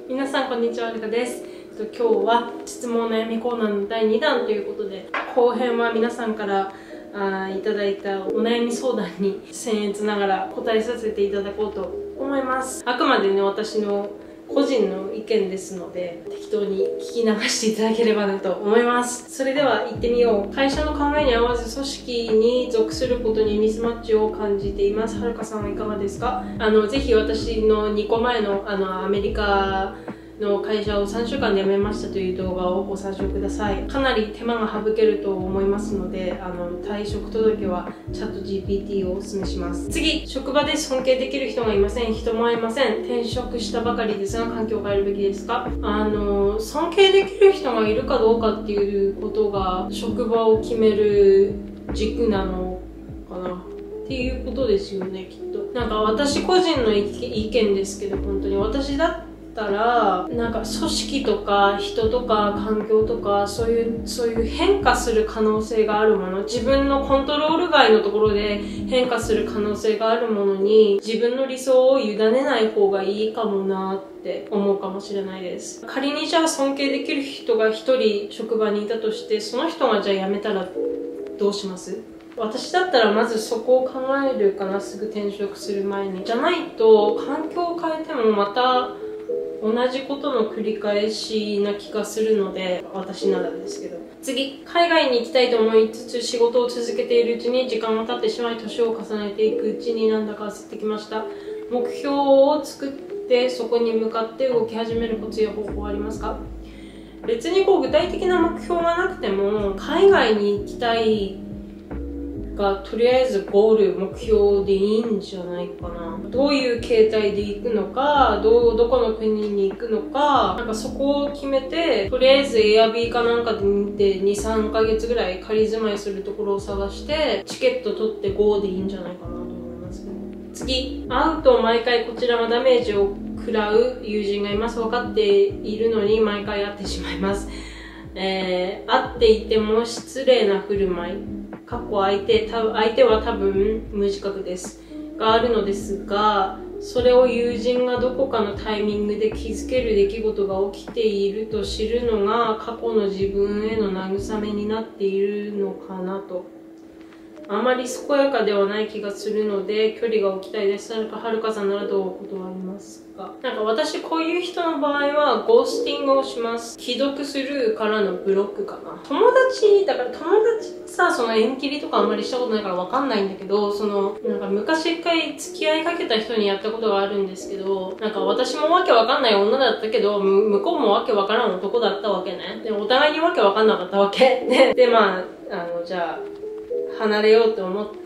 皆さんこんにちは、はるかです。今日は質問悩みコーナーの第2弾ということで、後編は皆さんからいただいたお悩み相談に僭越ながら答えさせていただこうと思います。あくまでね、私の個人の意見ですので、適当に聞き流していただければなと思います。それでは行ってみよう。会社の考えに合わず組織に属することにミスマッチを感じています。はるかさんはいかがですか？ぜひ私の2個前のアメリカの会社を3週間で辞めましたという動画をご参照ください。かなり手間が省けると思いますので、退職届はチャット GPT をお勧めします。次、職場で尊敬できる人がいません。人もいません。転職したばかりですが、環境を変えるべきですか？尊敬できる人がいるかどうかっていうことが職場を決める軸なのかなっていうことですよね、きっと。なんか私個人の意見ですけど、本当に私だなんか組織とか人とか環境とかそういう変化する可能性があるもの、自分のコントロール外のところで変化する可能性があるものに自分の理想を委ねない方がいいかもなって思うかもしれないです。仮にじゃあ尊敬できる人が一人職場にいたとして、その人がじゃあ辞めたらどうします？私だったらまずそこを考えるかな、すぐ転職する前に。じゃないと環境を変えてもまた同じことの繰り返しな気がするので、私ならですけど。次、海外に行きたいと思いつつ仕事を続けているうちに時間が経ってしまい、年を重ねていくうちになんだか焦ってきました。目標を作ってそこに向かって動き始めるコツや方法はありますか？別に具体的な目標がなくても、海外に行きたいがとりあえずゴール、目標でいいんじゃないかな。どういう形態で行くのか、どこの国に行くのか、なんかそこを決めて、とりあえずエアビーかなんかで2、3ヶ月ぐらい仮住まいするところを探して、チケット取って GO でいいんじゃないかなと思いますね。次、会うと毎回こちらはダメージを食らう友人がいます。分かっているのに毎回会ってしまいます。会っていても失礼な振る舞い、相手は多分無自覚ですがあるのですが、それを友人がどこかのタイミングで気づける出来事が起きていると知るのが過去の自分への慰めになっているのかなと。あまり健やかではない気がするので距離が置きたいです。はるかさんならどう断りますか？なんか私こういう人の場合はゴースティングをします。既読スルーからのブロックかな。友達さ、その縁切りとかあんまりしたことないからわかんないんだけど、なんか昔一回付き合いかけた人にやったことがあるんですけど、なんか私もわけわかんない女だったけど、向こうもわけわからん男だったわけね。で、お互いにわけわかんなかったわけ。で、じゃあ、離れようと思って、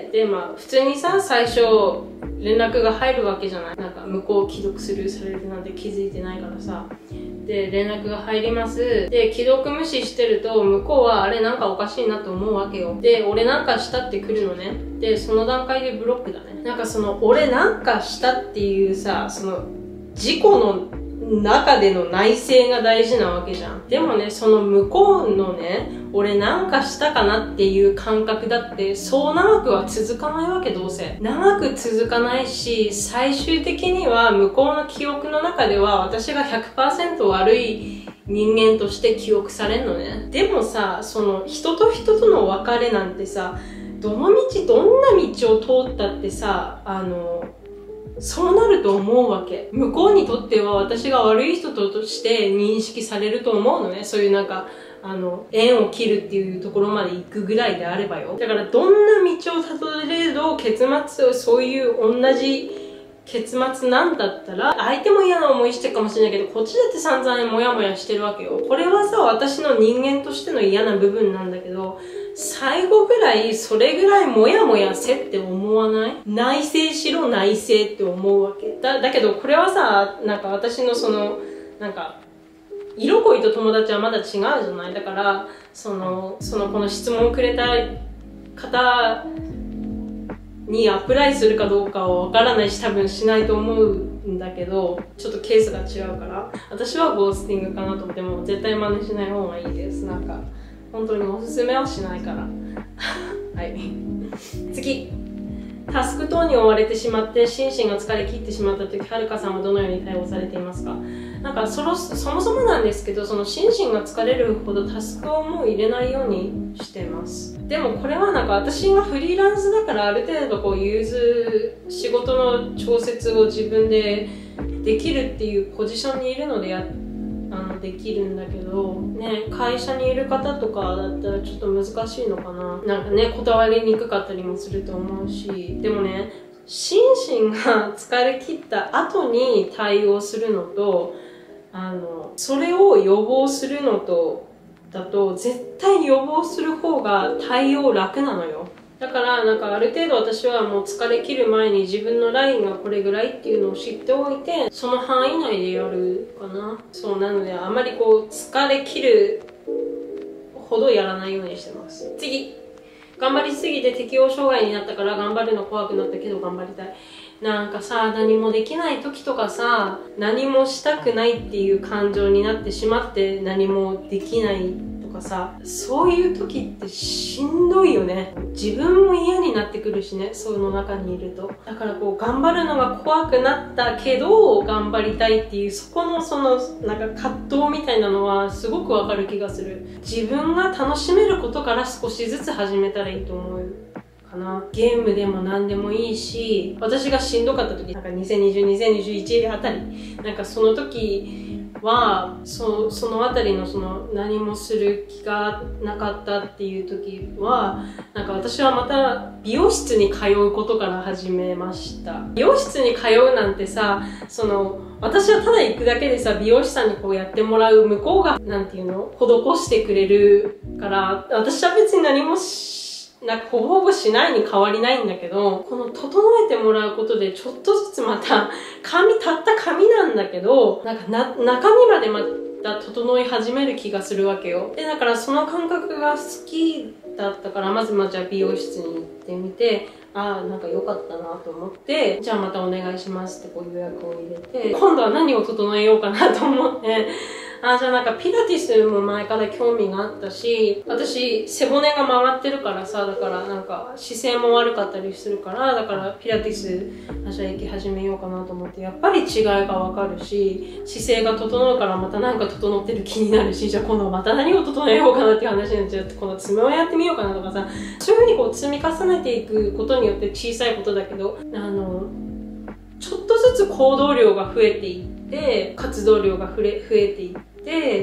で、普通にさ、最初、連絡が入るわけじゃない。なんか、向こう既読スルーされるなんて気づいてないからさ。で、連絡が入ります。で、既読無視してると、向こうはあれなんかおかしいなと思うわけよ。で、俺なんかしたって来るのね。で、その段階でブロックだね。なんか俺なんかしたっていうさ、事故の中での内省が大事なわけじゃん。でもね、その向こうのね、俺なんかしたかなっていう感覚だって、そう長くは続かないわけ、どうせ。長く続かないし、最終的には向こうの記憶の中では私が 100% 悪い人間として記憶されんのね。でもさ、人と人との別れなんてさ、どんな道を通ったってさ、そうなると思うわけ。向こうにとっては私が悪い人として認識されると思うのね。そういうなんか、縁を切るっていうところまで行くぐらいであればよ。だからどんな道をたどれど結末、そういう同じ結末なんだったら、相手も嫌な思いしてるかもしれないけど、こっちだって散々モヤモヤしてるわけよ。これはさ、私の人間としての嫌な部分なんだけど、最後ぐらい、それぐらいモヤモヤせって思わない？内省しろ、内省って思うわけ。だけど、これはさ、なんか私のなんか、色恋と友達はまだ違うじゃない？だから、この質問をくれた方にアプライするかどうかはわからないし、多分しないと思うんだけど、ちょっとケースが違うから、私はゴースティングかなと思っても、絶対真似しない方がいいです。なんか、本当におすすめはしないから。はい。次。タスク等に追われてしまって心身が疲れ切ってしまった時、はるかさんはどのように対応されていますか？ なんかそもそもなんですけど、その心身が疲れるほどタスクをもう入れないようにしてます。でもこれはなんか私がフリーランスだからある程度こう仕事の調節を自分でできるっていうポジションにいるのでできるんだけどね、会社にいる方とかだったらちょっと難しいのかな。なんかね、断りにくかったりもすると思うし、でもね、心身が疲れ切った後に対応するのと、それを予防するのとだと絶対予防する方が対応楽なのよ。だからなんかある程度私はもう疲れ切る前に自分のラインがこれぐらいっていうのを知っておいて、その範囲内でやるかな。そうなのであんまりこう疲れ切るほどやらないようにしてます。次、頑張りすぎて適応障害になったから頑張るの怖くなったけど頑張りたい。なんかさ、何もできない時とかさ、何もしたくないっていう感情になってしまって何もできないとかさ、そういう時ってしんどいよね。自分も嫌になってくるしね、その中にいると。だからこう頑張るのが怖くなったけど頑張りたいっていう、そこのなんか葛藤みたいなのはすごくわかる気がする。自分が楽しめることから少しずつ始めたらいいと思うかな。ゲームでも何でもいいし、私がしんどかった時、なんか2020、2021あたり、なんかその時はそのあたりの何もする気がなかったっていう時は、なんか私はまた美容室に通うことから始めました。美容室に通うなんてさ、私はただ行くだけでさ、美容師さんにこうやってもらう、向こうがなんていうの、施してくれるから、私は別に何もなんかほぼほぼしないに変わりないんだけど、この整えてもらうことでちょっとずつまたたった紙なんだけど、なんか中身までまた整い始める気がするわけよ。で、だからその感覚が好きだったから、まずじゃあ美容室に行ってみて、なんか良かったなと思って、じゃあまたお願いしますってこう予約を入れて、今度は何を整えようかなと思って、じゃあなんかピラティスも前から興味があったし、私背骨が曲がってるからさ、だからなんか姿勢も悪かったりするから、だからピラティスじゃあ行き始めようかなと思って、やっぱり違いがわかるし、姿勢が整うからまたなんか整ってる気になるし、じゃあ今度また何を整えようかなっていう話になっちゃって、この爪をやってみようかなとかさ、そういう風にこう積み重ねていくことによって小さいことだけど、ちょっとずつ行動量が増えていって、活動量が増えていって、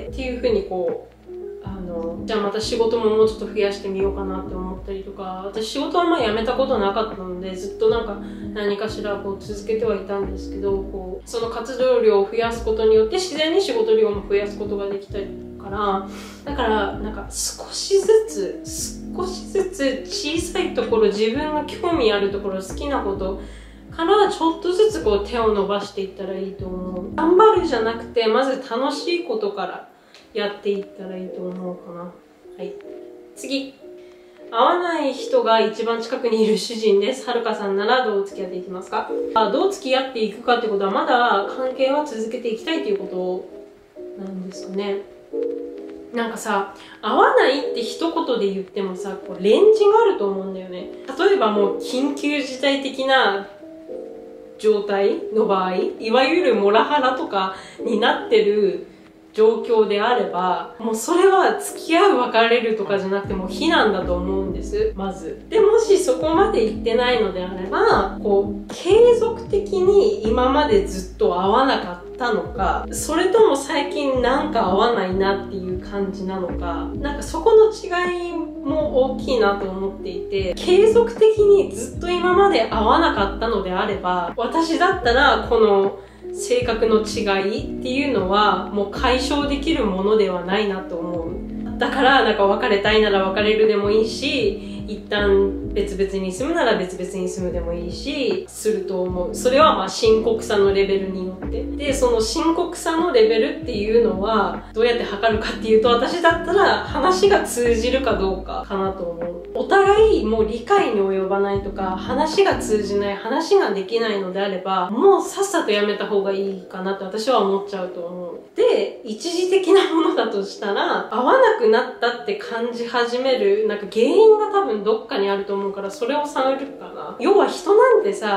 っていう風にこう、じゃあまた仕事ももうちょっと増やしてみようかなって思ったりとか、私仕事は辞めたことなかったので、ずっとなんか何かしらこう続けてはいたんですけど、こう、その活動量を増やすことによって自然に仕事量も増やすことができたりから、だからなんか少しずつ小さいところ、自分が興味あるところ、好きなことからちょっとずつこう手を伸ばしていったらいいと思う。頑張るじゃなくて、まず楽しいことからやっていったらいいと思うかな。はい。次。会わない人が一番近くにいる主人です。はるかさんならどう付き合っていきますか？どう付き合っていくかってことは、まだ関係は続けていきたいっていうことなんですかね。なんかさ、会わないって一言で言ってもさ、こうレンジがあると思うんだよね。例えばもう緊急事態的な状態の場合、いわゆるモラハラとかになってる状況であれば、もうそれは付き合う別れるとかじゃなくてもう非難だと思うんです、まず。で、もしそこまで行ってないのであれば、こう、継続的に今までずっと会わなかったのか、それとも最近なんか会わないなっていう感じなのか、なんかそこの違いも大きいなと思っていて、継続的にずっと今まで会わなかったのであれば、私だったらこの性格の違いっていうのはもう解消できるものではないなと思う。だからなんか別れたいなら別れるでもいいし、一旦別々に住むなら別々に住むでもいいし、すると思う。それはまあ深刻さのレベルによって。で、その深刻さのレベルっていうのはどうやって測るかっていうと、私だったら話が通じるかどうかかなと思う。お互いもう理解に及ばないとか、話が通じない、話ができないのであれば、もうさっさとやめた方がいいかなって私は思っちゃうと思う。で、一時的なものだとしたら、合わなくなったって感じ始める、なんか原因が多分どっかにあると思うから、それを探るかな。要は人なんてさ、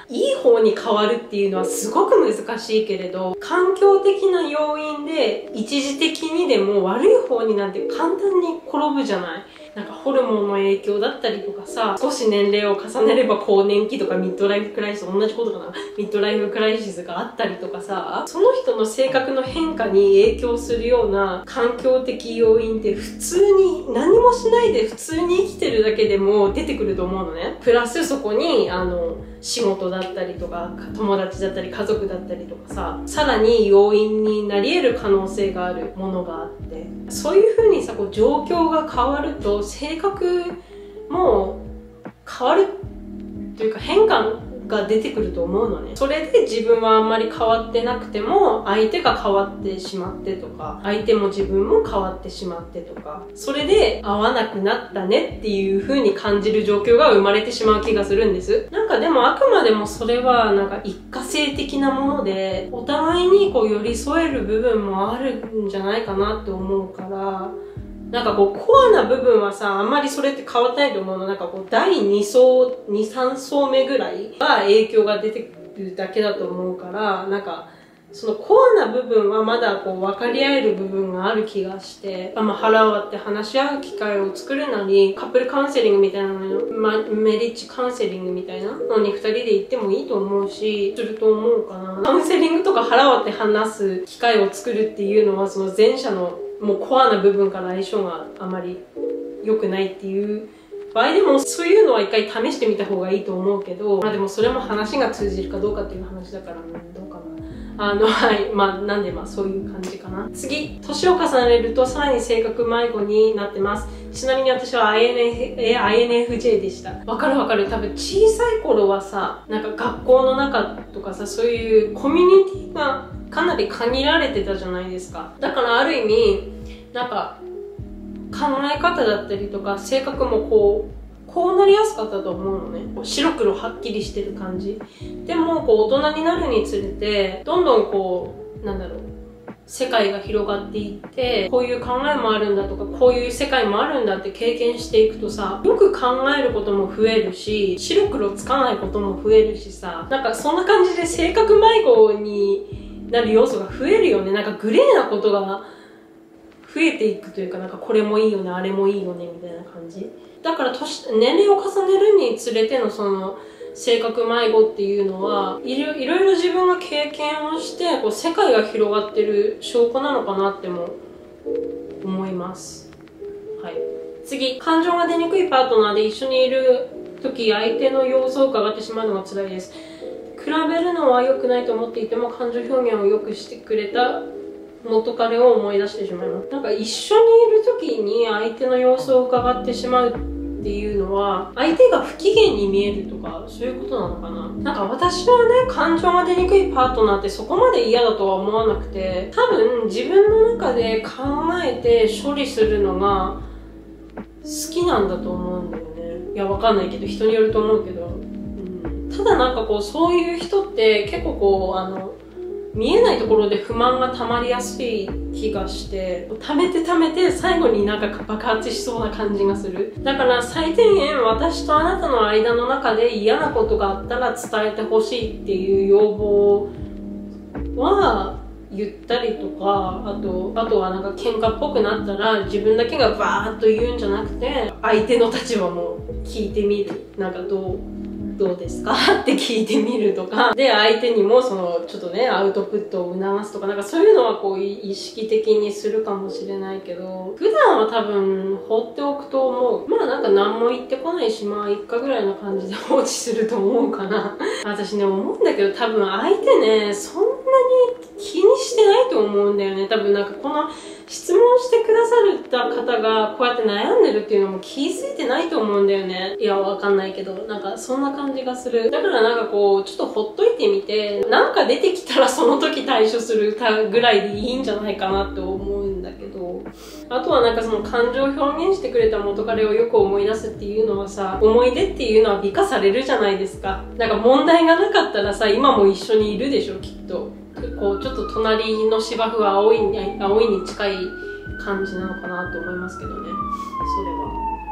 いい方に変わるっていうのはすごく難しいけれど、環境的な要因で一時的にでも悪い方になんて簡単に転ぶじゃない。なんかホルモンの影響だったりとかさ、少し年齢を重ねれば更年期とかミッドライフクライシス、同じことかな、ミッドライフクライシスがあったりとかさ、その人の性格の変化に影響するような環境的要因って普通に何もしないで普通に生きてるだけでも出てくると思うのね。プラスそこに仕事だったりとか友達だったり家族だったりとかさ、さらに要因になり得る可能性があるものがあって、そういう風にさ、こう状況が変わると性格も変わるというか変化が出てくると思うのね。それで自分はあんまり変わってなくても相手が変わってしまってとか、相手も自分も変わってしまってとか、それで合わなくなったねっていう風に感じる状況が生まれてしまう気がするんです。なんかでもあくまでもそれはなんか一過性的なもので、お互いにこう寄り添える部分もあるんじゃないかなって思うから、なんかこうコアな部分はさ、あんまりそれって変わってないと思うの。なんかこう第2層、2、3層目ぐらいが影響が出てくるだけだと思うから、なんかそのコアな部分はまだこう分かり合える部分がある気がして、腹を割って話し合う機会を作るなり、カップルカウンセリングみたいなの、メリッジカウンセリングみたいなのに2人で行ってもいいと思うし、すると思うかな。カウンセリングとか腹割って話す機会を作るっていうのは、その前者のもうコアな部分から相性があまり良くないっていう場合でも、そういうのは一回試してみた方がいいと思うけど、でもそれも話が通じるかどうかっていう話だから、どうかな。はい。なんでそういう感じかな。次、年を重ねるとさらに性格迷子になってます。ちなみに私は INFJ でした。わかる。多分小さい頃はさ、なんか学校の中とかさ、そういうコミュニティがかなり限られてたじゃないですか。だからある意味、なんか考え方だったりとか性格もこうなりやすかったと思うのね。白黒はっきりしてる感じ。でも大人になるにつれてどんどん世界が広がっていって、こういう考えもあるんだとか、こういう世界もあるんだって経験していくとさ、よく考えることも増えるし、白黒つかないことも増えるしさ、なんかそんな感じで性格迷子になる要素が増えるよね。なんかグレーなことが増えていくというか、なんかこれもいいよね、あれもいいよねみたいな感じ。だから年齢を重ねるにつれてのその性格迷子っていうのは、いろいろ自分が経験をして世界が広がってる証拠なのかなっても思います。はい。次、感情が出にくいパートナーで一緒にいる時、相手の様子を伺ってしまうのが辛いです。比べるのは良くないと思っていても、感情表現を良くしてくれた元彼を思い出してしまいます。なんか一緒にいる時に相手の様子を伺ってしまうっていうのは、相手が不機嫌に見えるとか、そういうことなのかな。なんか私はね、感情が出にくいパートナーってそこまで嫌だとは思わなくて、多分自分の中で考えて処理するのが好きなんだと思うんだよね。いや、わかんないけど、人によると思うけど。ただなんかそういう人って結構見えないところで不満が溜まりやすい気がして、溜めて最後になんか爆発しそうな感じがする。だから最低限私とあなたの間の中で嫌なことがあったら伝えてほしいっていう要望は言ったりとか、あとはなんか喧嘩っぽくなったら自分だけがバーッと言うんじゃなくて、相手の立場も聞いてみる。なんかどうですかって聞いてみるとか、で相手にもちょっとねアウトプットを促すとか、なんかそういうのは意識的にするかもしれないけど、普段は多分放っておくと思う。なんか何も言ってこないし、いっかぐらいの感じで放置すると思うかな。私ね思うんだけど、多分相手ねそんなに気にしてないと思うんだよね。多分なんかこの質問してくださった方がこうやって悩んでるっていうのも気づいてないと思うんだよね。いやわかんないけど、なんかそんな感じがする。だからなんかちょっとほっといてみて、なんか出てきたらその時対処するぐらいでいいんじゃないかなって思うんだけど、あとはなんかその感情を表現してくれた元彼をよく思い出すっていうのはさ、思い出っていうのは美化されるじゃないですか。なんか問題がなかったらさ、今も一緒にいるでしょきっと。ちょっと隣の芝生は青いに近い感じなのかなと思いますけどね。それは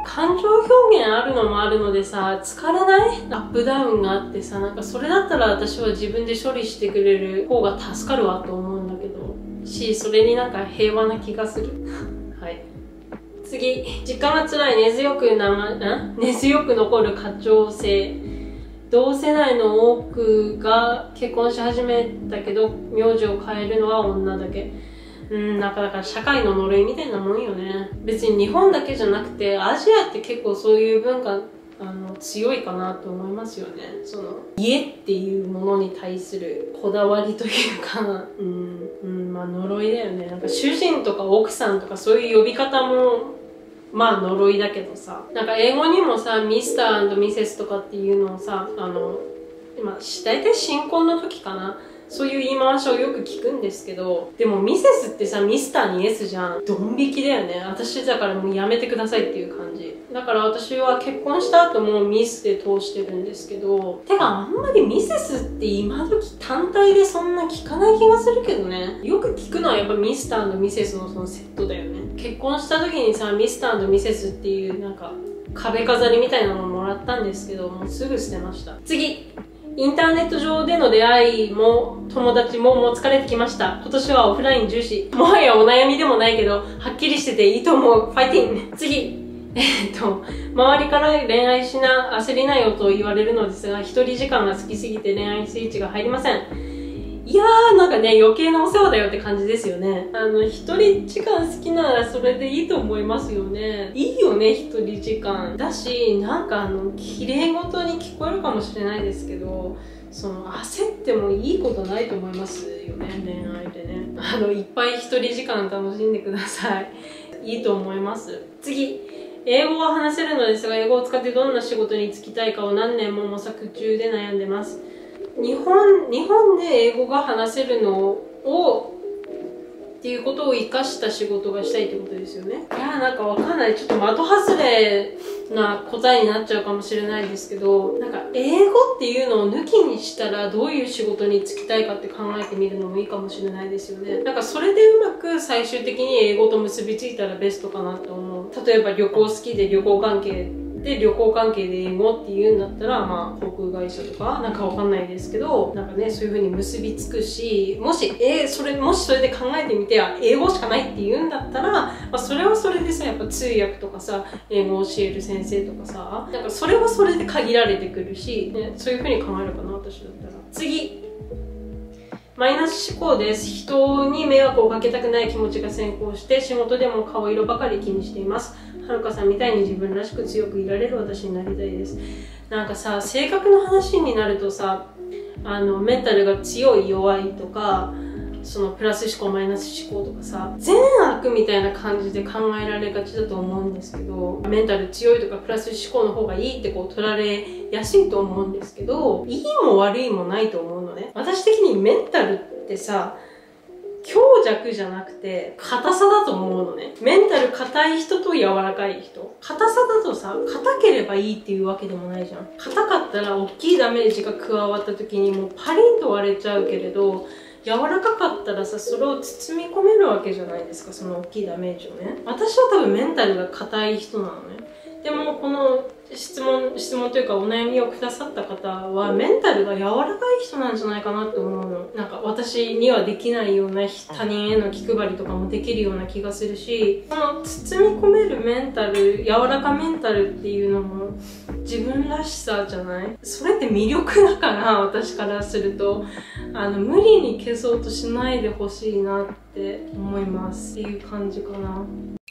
感情表現あるのもあるのでさ、疲れない？アップダウンがあってさ、なんかそれだったら私は自分で処理してくれる方が助かるわと思うんだけど、それになんか平和な気がする。はい。次、実家が辛い根強く残る家長性。同世代の多くが結婚し始めたけど、名字を変えるのは女だけ。なんかだから社会の呪いみたいなもんよね。別に日本だけじゃなくて、アジアって結構そういう文化、強いかなと思いますよね。その、家っていうものに対するこだわりというか、まあ呪いだよね。なんか主人とか奥さんとかそういう呼び方も、まあ呪いだけどさ。なんか英語にもさ、ミスター&ミセスとかっていうのをさ、今、大体新婚の時かな。そういう言い回しをよく聞くんですけど、でもミセスってさ、ミスターに S じゃん。ドン引きだよね。私だからもうやめてくださいっていう感じ。だから私は結婚した後もミスで通してるんですけど、てかあんまりミセスって今時単体でそんな聞かない気がするけどね。よく聞くのはやっぱミスター&ミセスのそのセットだよね。結婚した時にさ、ミスター&ミセスっていうなんか壁飾りみたいなのをもらったんですけど、もうすぐ捨てました。次、インターネット上での出会いも友達ももう疲れてきました。今年はオフライン重視。もはやお悩みでもないけど、はっきりしてていいと思う。ファイティング。次。周りから恋愛しな、焦りなよと言われるのですが、一人時間が好きすぎて恋愛スイッチが入りません。いやー、なんかね、余計なお世話だよって感じですよね。一人時間好きならそれでいいと思いますよね。いいよね、一人時間。だし、なんか綺麗事に聞こえるかもしれないですけど、焦ってもいいことないと思いますよね、恋愛でね。いっぱい一人時間楽しんでください。いいと思います。次。英語は話せるのですが、英語を使ってどんな仕事に就きたいかを何年も模索中で悩んでます。日本で英語が話せるのをっていうことを活かした仕事がしたいってことですよね。いやーなんかわかんない。ちょっと的外れな答えになっちゃうかもしれないですけど、なんか英語っていうのを抜きにしたらどういう仕事に就きたいかって考えてみるのもいいかもしれないですよね。なんかそれでうまく最終的に英語と結びついたらベストかなって思う。例えば旅行好きで旅行関係で英語って言うんだったら、まあ航空会社とかなんかわかんないですけど、なんかね、そういう風に結びつくし、もしそれで考えてみて、英語しかないって言うんだったら、まあそれはそれでさ、やっぱ通訳とかさ、英語を教える先生とかさ、なんかそれはそれで限られてくるし、ね、そういう風に考えるかな、私だったら。次。マイナス思考です。人に迷惑をかけたくない気持ちが先行して、仕事でも顔色ばかり気にしています。はるかさんみたいに自分らしく強くいられる私になりたいです。なんかさ、性格の話になるとさ、メンタルが強い弱いとか、プラス思考マイナス思考とかさ、善悪みたいな感じで考えられがちだと思うんですけど、メンタル強いとかプラス思考の方がいいって取られやすいと思うんですけど、いいも悪いもないと思うのね。私的にメンタルってさ、強弱じゃなくて硬さだと思うのね。メンタル硬い人と柔らかい人。硬さだとさ、硬ければいいっていうわけでもないじゃん。硬かったら大きいダメージが加わった時にもうパリンと割れちゃうけれど、柔らかかったらさ、それを包み込めるわけじゃないですか、その大きいダメージをね。私は多分メンタルが硬い人なのね。でもこの質問というかお悩みをくださった方はメンタルが柔らかい人なんじゃないかなって思うの。なんか私にはできないような他人への気配りとかもできるような気がするし、この包み込めるメンタル、柔らかメンタルっていうのも自分らしさじゃない？それって魅力だから、私からすると無理に消そうとしないでほしいなって思いますっていう感じかな。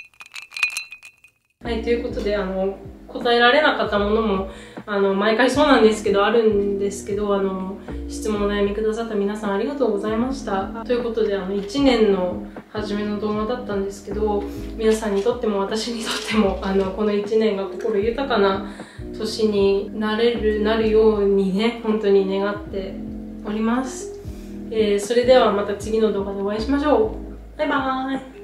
はい、ということで答えられなかったものも毎回そうなんですけどあるんですけど、質問お悩みくださった皆さんありがとうございました。ということで1年の初めの動画だったんですけど、皆さんにとっても私にとってもこの1年が心豊かな年になるようにね、本当に願っております。それではまた次の動画でお会いしましょう。バイバーイ。